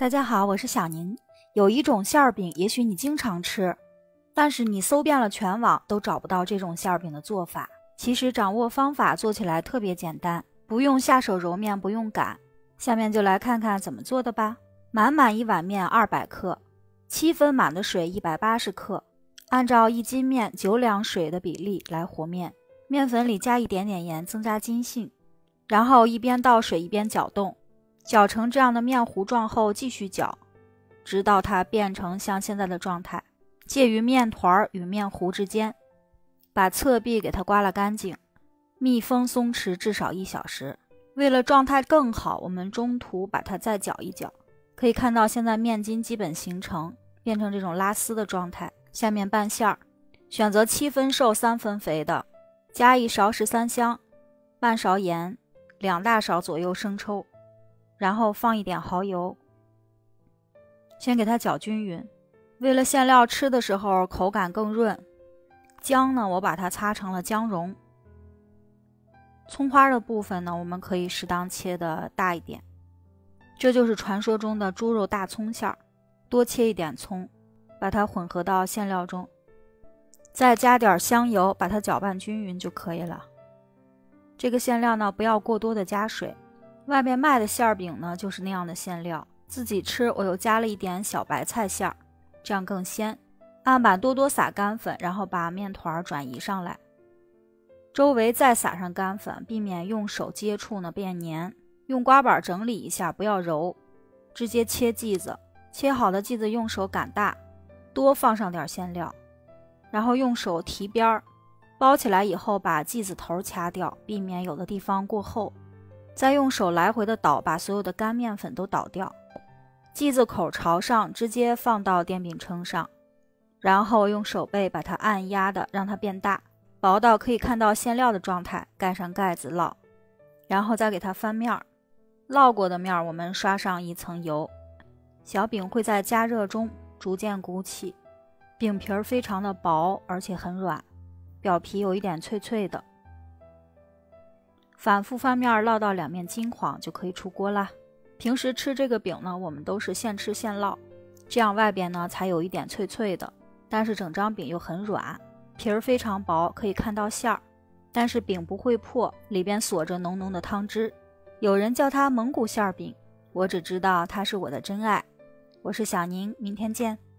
大家好，我是小宁。有一种馅儿饼，也许你经常吃，但是你搜遍了全网都找不到这种馅儿饼的做法。其实掌握方法做起来特别简单，不用下手揉面，不用擀。下面就来看看怎么做的吧。满一碗面200克，7分满的水180克，按照1斤面9两水的比例来和面。面粉里加一点点盐，增加筋性，然后一边倒水一边搅动。搅成这样的面糊状后，继续搅，直到它变成像现在的状态，介于面团与面糊之间。把侧壁给它刮了干净，密封松弛至少1小时。为了状态更好，我们中途把它再搅一搅。可以看到现在面筋基本形成，变成这种拉丝的状态。下面拌馅儿，选择7分瘦3分肥的，加1勺13香，半勺盐，2大勺左右生抽，然后放一点蚝油，先给它搅均匀。为了馅料吃的时候口感更润，姜呢，我把它擦成了姜蓉。葱花的部分呢，我们可以适当切的大一点。这就是传说中的猪肉大葱馅儿，多切一点葱，把它混合到馅料中，再加点香油，把它搅拌均匀就可以了。这个馅料呢，不要过多的加水。外面卖的馅儿饼呢，就是那样的馅料，自己吃我又加了一点小白菜馅儿，这样更鲜。案板多多撒干粉，然后把面团转移上来，周围再撒上干粉，避免用手接触呢变黏。用刮板整理一下，不要揉，直接切剂子。切好的剂子用手擀大，多放上点馅料，然后用手提边儿，包起来以后把剂子头掐掉，避免有的地方过厚。再用手来回的捣，把所有的干面粉都捣掉。剂子口朝上，直接放到电饼铛上，然后用手背把它按压的让它变大，薄到可以看到馅料的状态，盖上盖子烙，然后再给它翻面。烙过的面我们刷上一层油，小饼会在加热中逐渐鼓起，饼皮非常的薄，而且很软，表皮有一点脆脆的。反复翻面烙到两面金黄就可以出锅啦。平时吃这个饼呢，我们都是现吃现烙，这样外边呢才有一点脆脆的，但是整张饼又很软，皮儿非常薄，可以看到馅儿，但是饼不会破，里边锁着浓浓的汤汁。有人叫它蒙古馅儿饼，我只知道它是我的真爱。我是小宁，明天见。